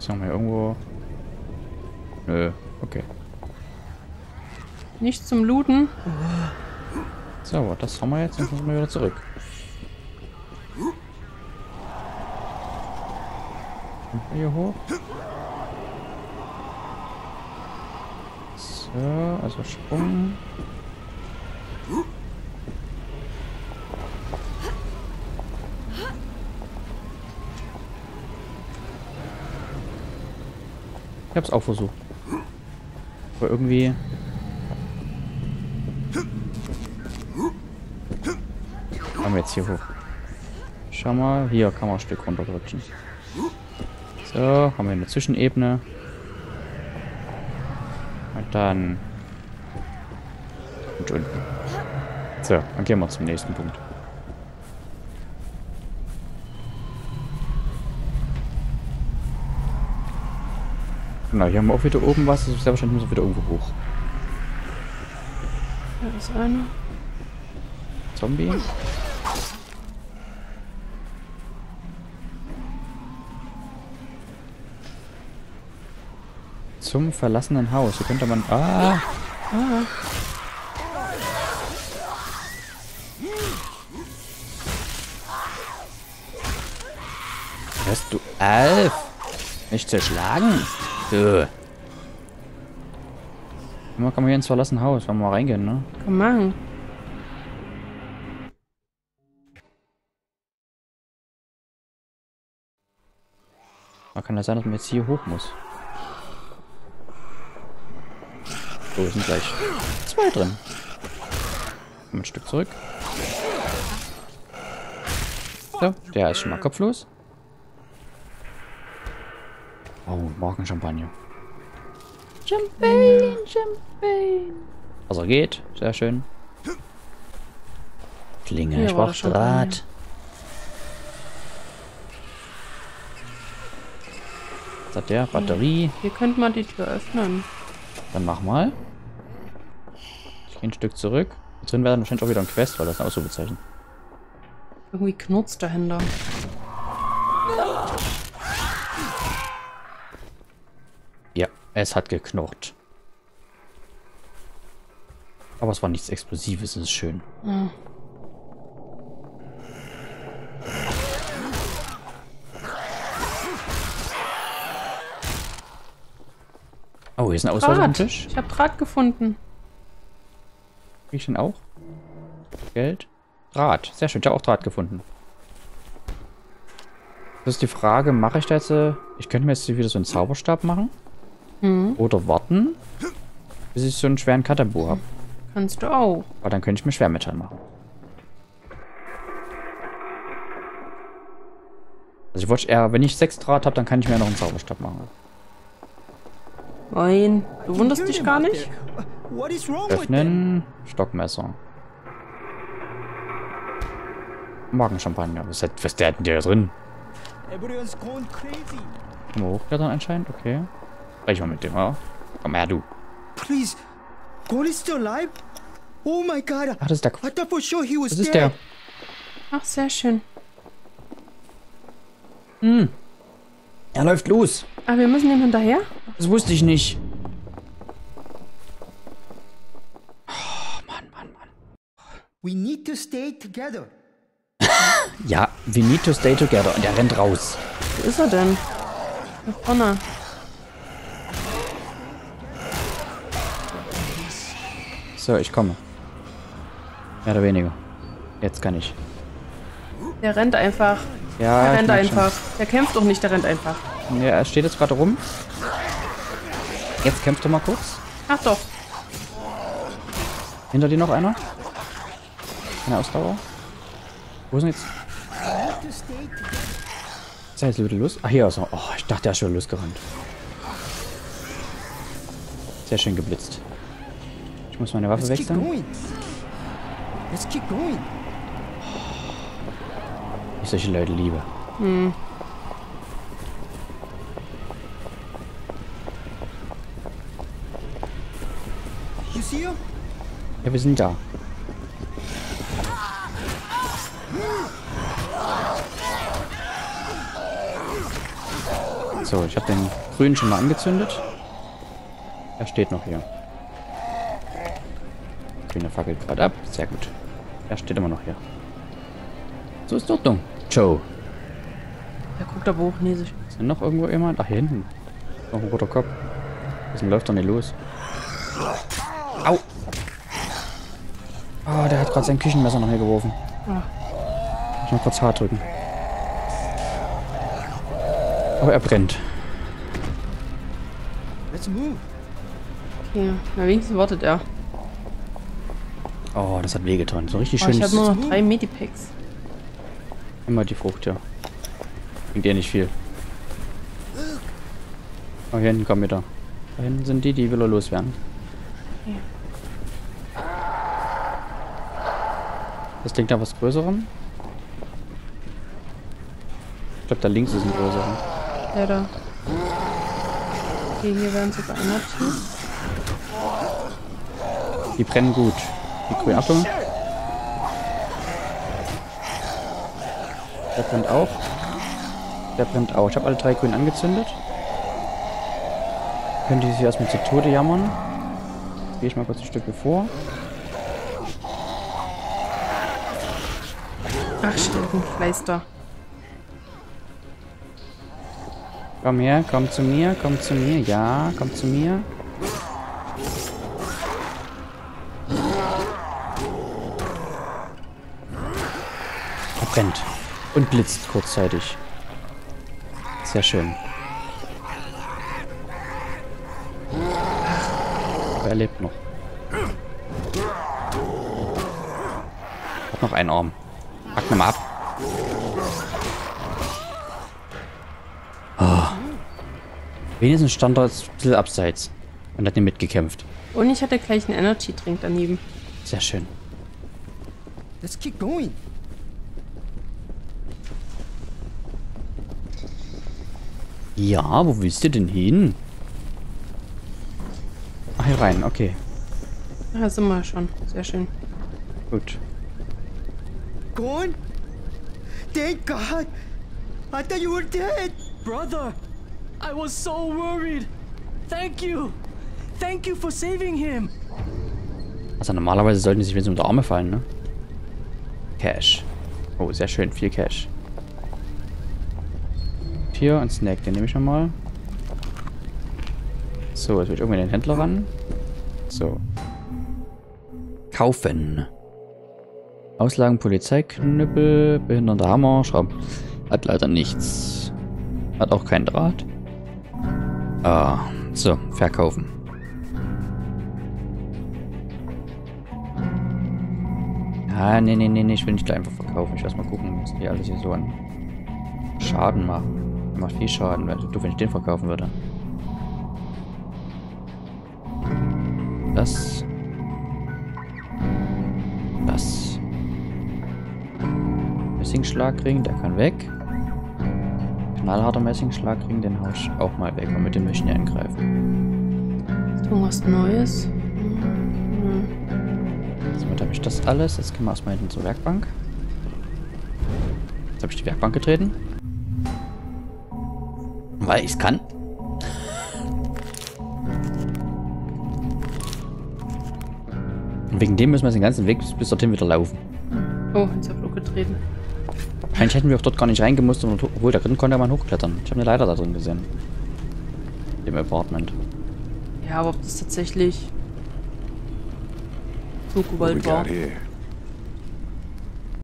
Sagen wir irgendwo... Nö, okay. Nicht zum Looten. So, das haben wir jetzt. Jetzt müssen wir wieder zurück. Hier hoch. So, also Sprung. Ich hab's auch versucht. Aber irgendwie... Kommen wir jetzt hier hoch. Schau mal, hier kann man ein Stück runterrutschen. So, haben wir eine Zwischenebene. Und dann... Und unten. So, dann gehen wir zum nächsten Punkt. Genau, hier haben wir auch wieder oben was. Das ist sehr wahrscheinlich muss wieder irgendwo hoch. Da ist einer. Zombie. Zum verlassenen Haus. Hier könnte man... Ah! Hörst du auf? Nicht zerschlagen? So. Kann man hier ins verlassene Haus, wenn wir mal reingehen, ne? Komm mal. Da kann das sein, dass man jetzt hier hoch muss. So, wir sind gleich 2 drin. Ein Stück zurück. So, der ist schon mal kopflos. Oh, Morgenchampagner. Champagne, Champagne. Also geht, sehr schön. Klinge, Hier ich war brauch das Draht. Was hat der? Batterie. Hier könnte man die Tür öffnen. Dann mach mal. Ich gehe ein Stück zurück. Hier drin wäre dann wahrscheinlich auch wieder ein Quest, weil das ist ein Ausrufezeichen. Irgendwie knurzt dahinter. Ja, es hat geknurrt. Aber es war nichts Explosives, das ist schön. Ah. Oh, hier ist ein Ausweis auf dem Draht. Tisch. Ich habe Draht gefunden. Krieg ich den auch? Geld? Draht. Sehr schön, ich habe auch Draht gefunden. Das ist die Frage, mache ich da jetzt... Ich könnte mir jetzt wieder so einen Zauberstab machen. Oder warten, bis ich so einen schweren Katambu habe. Kannst du auch. Aber dann könnte ich mir Schwermetall machen. Also ich wollte eher, wenn ich 6 Draht habe, dann kann ich mir noch einen Zauberstab machen. Nein, du wunderst dich gar nicht? Öffnen, Stockmesser. Magenchampagner. Was ist der denn da drin? Können wir hochklettern anscheinend? Okay. Sprech mal mit dem, oder? Komm her, du. Please, God is still alive? Oh my God! Ach, das ist der... I thought for sure he was Das ist der... Ach, sehr schön. Er läuft los. Aber wir müssen ihm hinterher? Das wusste ich nicht. Oh, Mann, Mann, Mann. We need to stay together. Ja, we need to stay together. Und er rennt raus. Wo ist er denn? Da vorne. So, ich komme. Mehr oder weniger. Jetzt kann ich. Der rennt einfach. Ja, Der ich rennt merk schon. einfach. Der kämpft doch nicht, der rennt einfach. Ja, er steht jetzt gerade rum. Jetzt kämpft er mal kurz. Ach doch. Hinter dir noch einer. Eine Ausdauer. Wo ist denn jetzt? Ist er jetzt wieder los? Ach, hier ist er. Oh, ich dachte, er ist schon losgerannt. Sehr schön geblitzt. Ich muss meine Waffe Let's keep wechseln. going. Let's keep going. Ich solche Leute liebe. You see him? Ja, wir sind da. So, ich habe den grünen schon mal angezündet. Er steht noch hier. Grüne fackelt gerade ab. Sehr gut. Er steht immer noch hier. So ist in Ordnung. Joe. Der guckt aber hochnäsig. Ist denn noch irgendwo jemand? Ach, hier hinten. Noch ein roter Kopf. Was läuft doch nicht los? Au! Oh, der hat gerade sein Küchenmesser noch hier geworfen. Ah. Ich muss mal kurz hart drücken. Aber er brennt. Let's move. Okay, na wenigstens wartet er. Oh, das hat wehgetan. So richtig Oh, schön. ich habe nur noch 3 Medipacks. Immer die Frucht, ja. Bringt ihr nicht viel. Oh, hier hinten kommen wieder. Da hinten sind die will er loswerden. Okay. Das klingt nach was Größerem. Ich glaube, da links ist ein größerer. Ja, da. Okay, hier werden sogar Energy. Die brennen gut. Die grünen, Achtung. Der brennt auch. Der brennt auch. Ich habe alle 3 grün angezündet. Können die sich erstmal zu Tode jammern. Jetzt gehe ich mal kurz ein Stück bevor. Ach, Stärkenkleister. Komm her, komm zu mir, komm zu mir. Ja, komm zu mir. Er brennt. Und blitzt kurzzeitig. Sehr schön. Aber er lebt noch. Hat noch einen Arm. Pack ihn mal ab. Oh. Wenigstens stand er jetzt ein bisschen abseits und hat nicht mitgekämpft. Und ich hatte gleich einen Energy-Drink daneben. Sehr schön. Let's keep going. Ja, wo willst du denn hin? Ach, hier rein, okay. Da sind wir schon. Sehr schön. Gut. Gone? Thank God. I thought you were dead. Brother, I was so worried. Thank you. Thank you for saving him. Also normalerweise sollten die sich wenigstens unter Arme fallen, ne? Cash. Oh, sehr schön. Viel Cash. Hier ein Snack, den nehme ich nochmal. So, jetzt will ich irgendwie den Händler ran. So. Kaufen. Auslagen, Polizeiknüppel, behindernder Hammer, Schrauben. Hat leider nichts. Hat auch keinen Draht. Ah, so, verkaufen. Ah, nee, ich will nicht gleich einfach verkaufen. Ich lass mal gucken, was die alles hier so an Schaden machen. Macht viel Schaden, wäre doof, wenn ich den verkaufen würde. Das. Messingschlagring, der kann weg. Knallharter Messingschlagring, den hau ich auch mal weg. Und mit dem möchten wir angreifen. Ist irgendwas Neues? Somit habe ich das alles. Jetzt gehen wir erstmal hinten zur Werkbank. Jetzt habe ich die Werkbank getreten. Weil ich es kann. Und wegen dem müssen wir den ganzen Weg bis dorthin wieder laufen. Oh, jetzt hab ich auch getreten. Eigentlich hätten wir auch dort gar nicht reingemusst, obwohl da drin konnte man hochklettern. Ich habe eine Leiter da drin gesehen. Im Apartment. Ja, aber ob das tatsächlich so gewollt war. Here.